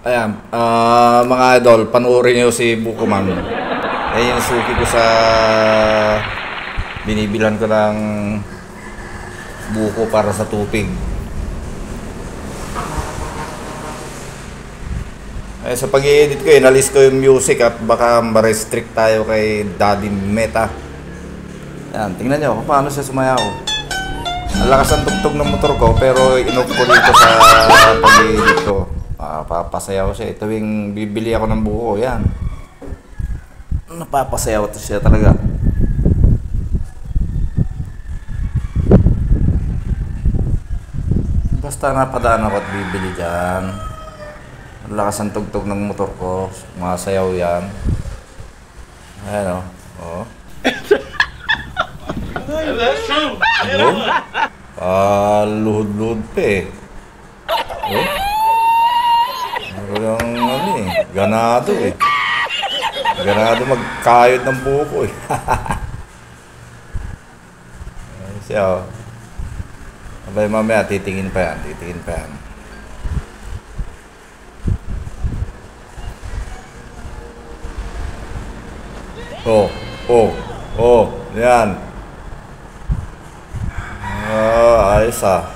Ayan, mga idol, panoorin nyo si Bukoman. Ayan yung suki ko sa binibilan ko ng buko para sa tupig. Sa pag-i-edit ko, inalis ko yung music at baka ma-restrict tayo kay Daddy Meta. Ayan, tingnan nyo kung paano siya sumayaw. Ang lakas ang tugtog ng motor ko pero inoff ko dito sa pag-i-edit ko. Papasayaw siya. Ito yung bibili ako ng buko. Yan. Napapasayaw ito siya talaga. Basta napadaan ako at bibili dyan. Ang lakas ang tugtog ng motor ko. Masayaw yan. Ayan o. Oh. Luhod-luhod pa eh. Oh. Walang ano eh, ganado eh. Ganado magkayod ng buko eh. Ayun siya oh. Abay mamaya titingin pa yan, titingin pa yan. Oh, yan. Ayos ah.